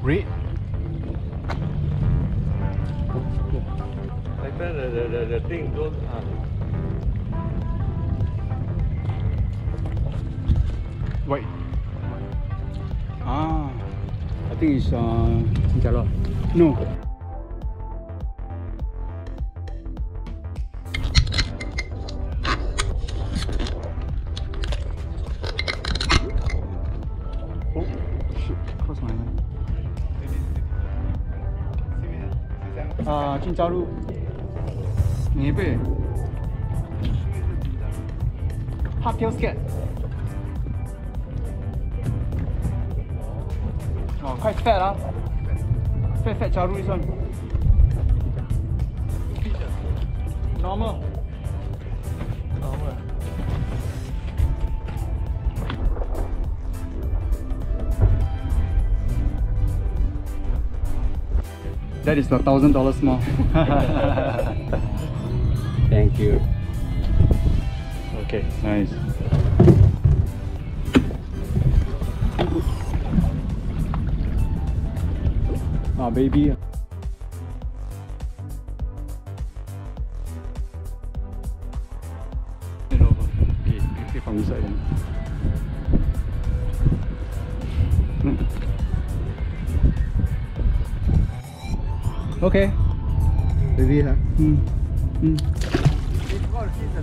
Red. Like that, the thing goes on. White. Ah, I think it's no. Oh shit! Close my eye. 金蕉路，你背。Hardtail scat。Oh, quite fat lah. Fat jaru this one. Normal. That is the $1,000 more. Thank you. Okay, nice. Ah, baby. Okay, take from inside then. Okay. Baby, huh? It's all